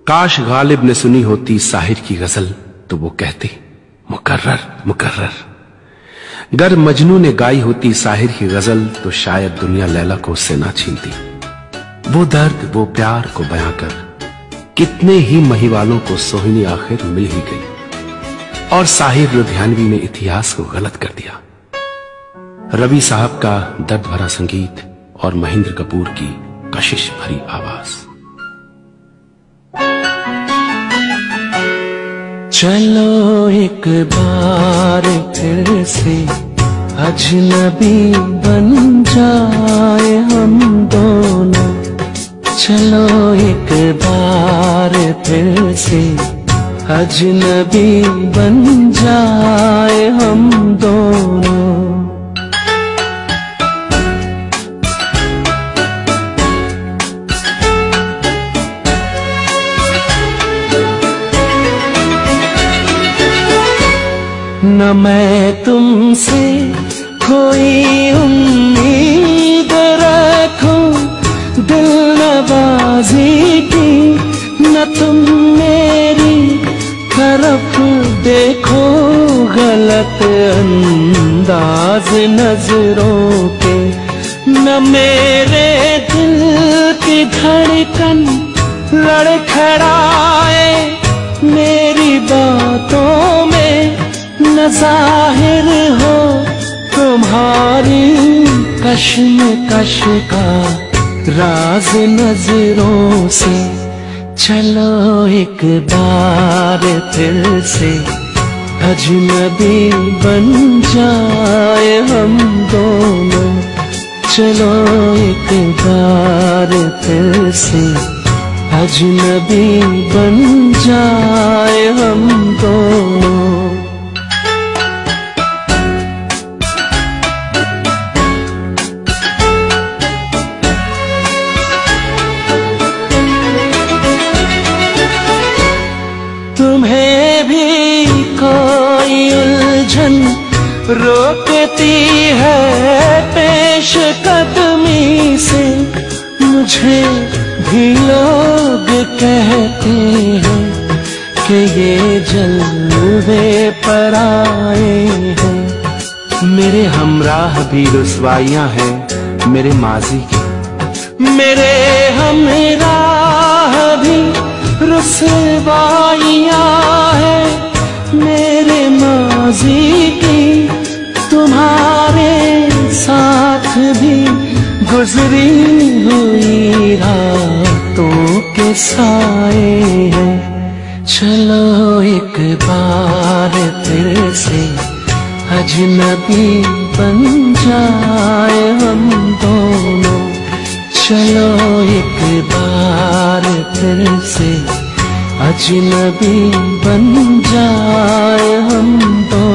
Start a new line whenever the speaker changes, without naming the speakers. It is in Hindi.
काश गालिब ने सुनी होती साहिर की गजल तो वो कहते मुकर्रर मुकर्रर। गर मजनू ने गाई होती साहिर की गजल तो शायद दुनिया लैला को उससे ना छीनती। वो दर्द वो प्यार को बयां कर कितने ही महिवालों को सोहिनी आखिर मिल ही गई और साहिर लुधियानवी ने इतिहास को गलत कर दिया। रवि साहब का दर्द भरा संगीत और महेंद्र कपूर की कशिश भरी आवाज।
चलो एक बार फिर से अजनबी बन जाए हम दोनों। चलो एक बार फिर से अजनबी बन जाए हम दोनों। न मैं तुमसे कोई उम्मीद रखूं दिल नवाज़ी की, न तुम मेरी तरफ देखो गलत अंदाज नजरों के। न मेरे दिल की धड़कन लड़खड़ाए मेरी बातों में, न जाहिर हो तुम्हारी कश्मकश का राज नजरों से। चलो एक बार फिर से अजनबी बन जाए हम दोनों। चलो एक बार फिर से अजनबी बन जाए हम दोनों। तुम्हें भी कोई उलझन रोकती है पेश कदमी से, मुझे भी लोग कहते हैं कि ये जलवे पर आए हैं।
मेरे हमराह भी रुसवाइयां हैं मेरे माजी की,
मेरे हमराह भी रुसवाइयां है मेरे माजी की। तुम्हारे साथ भी गुजरी हुई रातों के साए हैं। चलो एक बार फिर से अजनबी बन जाए हम दोनों। चलो एक बार फिर से अजनबी बन जाए हम दोनों।